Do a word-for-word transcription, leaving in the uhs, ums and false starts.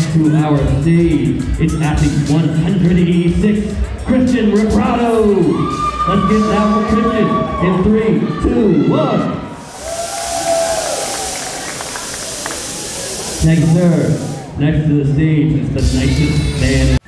next to our stage, it's athlete one hundred eighty-six, Christian Reprado. Let's get down for Christian in three, two, one. Thank you, sir. Next to the stage is the nicest man